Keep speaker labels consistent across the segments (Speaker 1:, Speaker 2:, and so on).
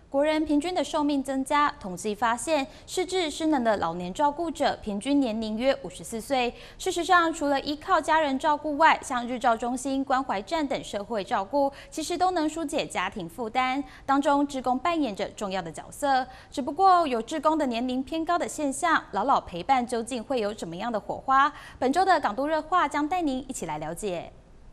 Speaker 1: 国人平均的寿命增加，统计发现，失智失能的老年照顾者平均年龄约54岁。事实上，除了依靠家人照顾外，像日照中心、关怀站等社会照顾，其实都能疏解家庭负担。当中，志工扮演着重要的角色。只不过，有志工的年龄偏高的现象，老老陪伴究竟会有怎么样的火花？本周的港都热话将带您一起来了解。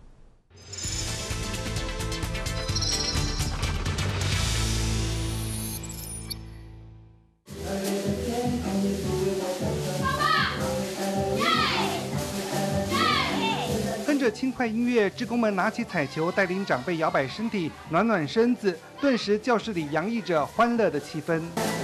Speaker 2: 跟着轻快音乐，志工们拿起彩球，带领长辈摇摆身体，暖暖身子。顿时，教室里洋溢着欢乐的气氛。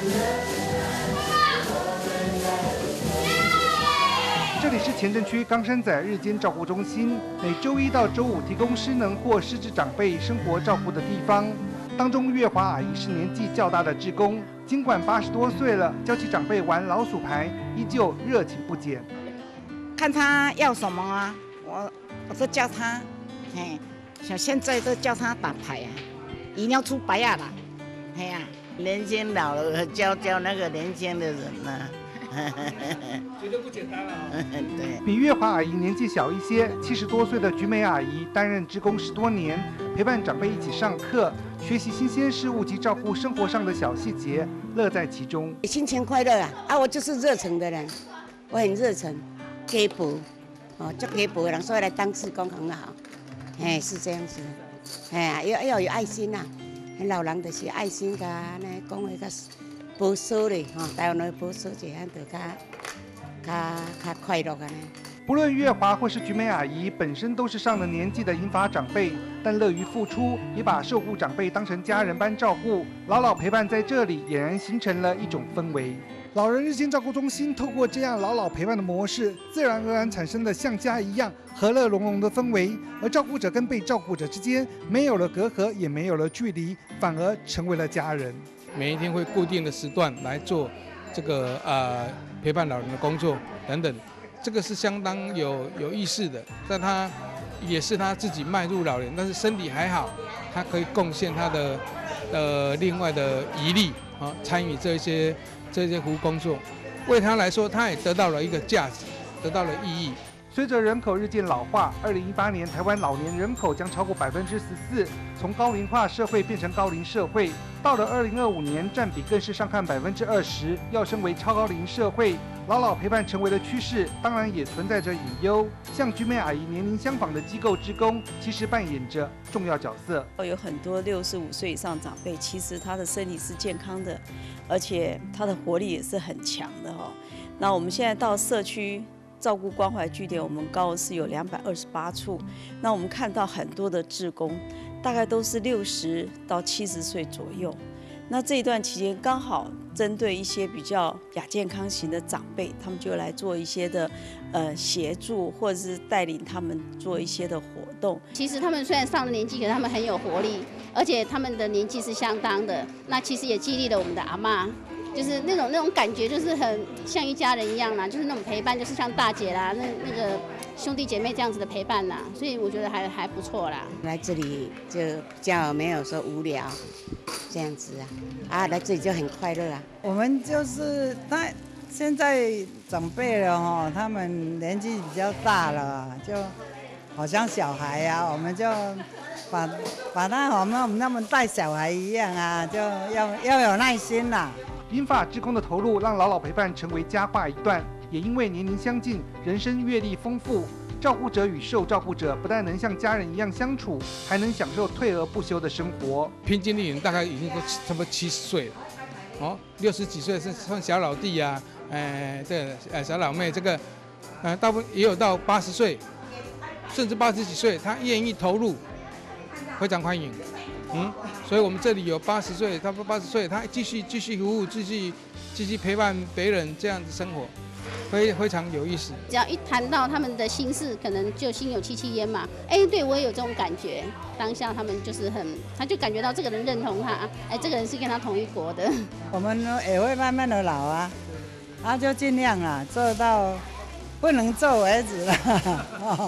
Speaker 2: 这里是前镇区冈山仔日间照顾中心，每周一到周五提供失能或失智长辈生活照顾的地方。当中，月华阿姨是年纪较大的志工，尽管80多岁了，教起长辈玩老鼠牌，依旧热情不减。
Speaker 3: 看他要什么啊，我都教他，嘿，像现在都教他打牌啊，一定要出牌啊啦，嘿呀、
Speaker 4: 年轻老了教那个年轻的人呐、
Speaker 2: 绝对不简单了、
Speaker 4: 对，
Speaker 2: 比月华阿姨年纪小一些，70多岁的菊美阿姨担任志工10多年，陪伴长辈一起上课，学习新鲜事物及照顾生活上的小细节，乐在其中。
Speaker 3: 心情快乐啊！我就是热诚的人，我很热诚，给补，做给补的人，所以来当志工很好，哎，是这样子，哎，要有爱心呐、老人就是爱心噶，呢讲话较保守嘞，台湾的保守这样就较快乐啊呢。
Speaker 2: 不论月华或是菊美阿姨，本身都是上了年纪的银发长辈，但乐于付出，也把受雇长辈当成家人般照顾，老老陪伴在这里，俨然形成了一种氛围。老人日间照顾中心透过这样老老陪伴的模式，自然而然产生的像家一样和乐融融的氛围，而照顾者跟被照顾者之间没有了隔阂，也没有了距离，反而成为了家人。
Speaker 5: 每一天会固定的时段来做这个陪伴老人的工作等等。 这个是相当有意识的，但他也是他自己迈入老年，但是身体还好，他可以贡献他的另外的遗力啊，参与这些服务工作，为他来说，他也得到了一个价值，得到了意义。
Speaker 2: 随着人口日渐老化，2018年台湾老年人口将超过14%，从高龄化社会变成高龄社会。到了2025年，占比更是上看20%，要升为超高龄社会，老老陪伴成为了趋势，当然也存在着隐忧。像菊美阿姨年龄相仿的机构志工，其实扮演着重要角色。
Speaker 6: 有很多65岁以上长辈，其实他的身体是健康的，而且他的活力也是很强的哈。那我们现在到社区 照顾关怀据点，我们高雄市有228处。那我们看到很多的志工，大概都是60到70岁左右。那这一段期间，刚好针对一些比较亚健康型的长辈，他们就来做一些的协助，或者是带领他们做一些的活动。
Speaker 7: 其实他们虽然上了年纪，可是他们很有活力，而且他们的年纪是相当的。那其实也激励了我们的阿嬷。 就是那种感觉，就是很像一家人一样啦，就是那种陪伴，就是像大姐啦，那个兄弟姐妹这样子的陪伴啦，所以我觉得还不错啦。来这里就比较没有说无聊这样子啊，来这里就很快乐啊。
Speaker 8: 我们就是现在长辈了哈，他们年纪比较大了，就好像小孩呀、我们就把他好像我们那么带小孩一样啊，就要有耐心啦。
Speaker 2: 银发志工的投入，让老老陪伴成为佳话一段。也因为年龄相近，人生阅历丰富，照顾者与受照顾者不但能像家人一样相处，还能享受退而不休的生活。
Speaker 5: 平均年龄大概已经都差不多70岁了，哦，60几岁是算小老弟啊，小老妹，这个，大部分也有到80岁，甚至80几岁，他愿意投入，非常欢迎。 所以我们这里有80岁，差不多80岁，他继续服务，继续陪伴别人，这样子生活，非常有意思。
Speaker 7: 只要一谈到他们的心事，可能就心有戚戚焉嘛。哎，对我也有这种感觉。当下他们就是他就感觉到这个人认同他，哎，这个人是跟他同一国的。
Speaker 8: 我们也会慢慢的老啊，就尽量做到不能做为止了。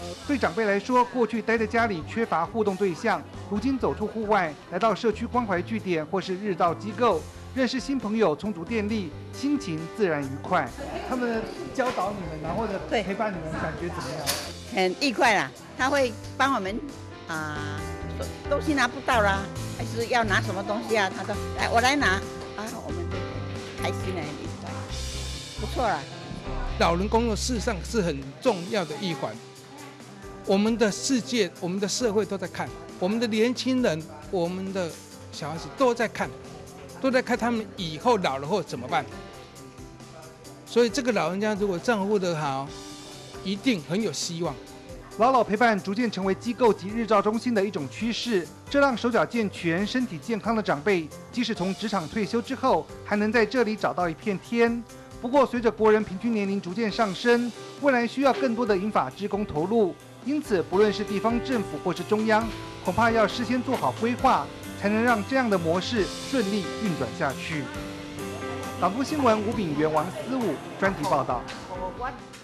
Speaker 2: 对长辈来说，过去待在家里缺乏互动对象，如今走出户外，来到社区关怀据点或是日照机构，认识新朋友，充足电力，心情自然愉快。他们教导你们，然后呢陪伴你们，感觉怎么样？
Speaker 4: 很愉快啦，他会帮我们东西拿不到啦，还是要拿什么东西啊？他说来我来拿啊，我们就开心了，很愉快，不错啦。
Speaker 5: 老人工作事实上是很重要的一环，我们的世界、我们的社会都在看，我们的年轻人、我们的小孩子都在看他们以后老了后怎么办。所以这个老人家如果照顾得好，一定很有希望。
Speaker 2: 老老陪伴逐渐成为机构及日照中心的一种趋势，这让手脚健全、身体健康的长辈，即使从职场退休之后，还能在这里找到一片天。不过，随着国人平均年龄逐渐上升，未来需要更多的银发志工投入，因此不论是地方政府或是中央，恐怕要事先做好规划，才能让这样的模式顺利运转下去。党部新闻吴炳元、王思武专题报道。